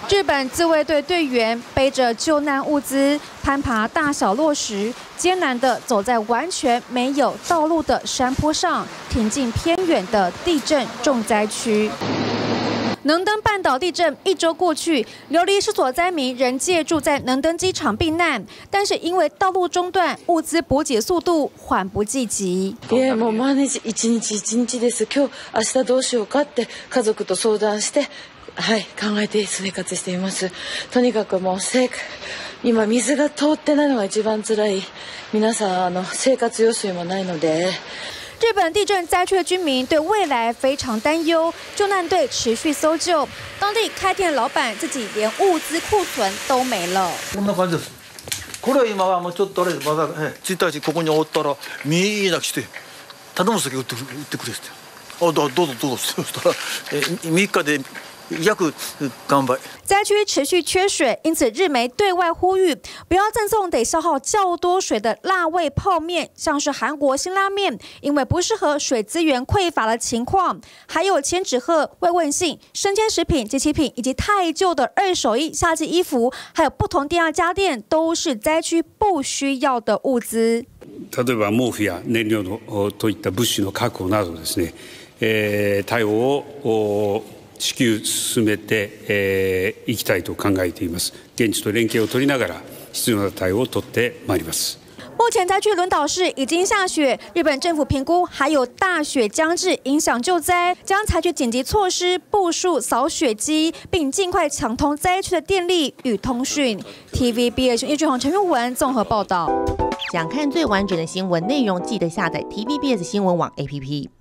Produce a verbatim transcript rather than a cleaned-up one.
日本自卫队队员背着救难物资，攀爬大小落石，艰难地走在完全没有道路的山坡上，挺进偏远的地震重灾区。 能登半岛地震一周过去，流离失所灾民仍借住在能登机场避难，但是因为道路中断，物资补给速度缓不济急。 いやもう毎日一日一日です。今日明日どうしようかって家族と相談して、はい考えて生活しています。とにかくもう生今水が通ってないのが一番辛い。皆さんあの生活用水もないので。 日本地震灾区的居民对未来非常担忧，救难队持续搜救。当地开店的老板自己连物资库存都没了。 こんな感じです。これは今はもうちょっとあれまだついたちここにおったらみんな来て頼む先売って売ってくれって。あどうぞどうぞそしたらみっかで。 約完売。 灾区持续缺水，因此日媒对外呼吁，不要赠送得消耗较多水的辣味泡面，像是韩国辛拉面，因为不适合水资源匮乏的情况。还有千纸鹤、慰问信、生鲜食品、机器品以及太旧的二手衣、夏季衣服，还有不同电压家电，都是灾区不需要的物资。 例えば毛布や燃料のといった物資の確保などですね、えー、対応を 至急進めていきたいと考えています。現地と連携を取りながら必要な対応を取ってまいります。 目前灾区轮岛市已经下雪，日本政府评估还有大雪将至，影响救灾，将采取紧急措施，部署扫雪机，并尽快抢通灾区的电力与通讯。T V B S 叶俊宏、陈玉文综合报道。 想看最完整的新闻内容，记得下载 T V B S 新闻网 A P P。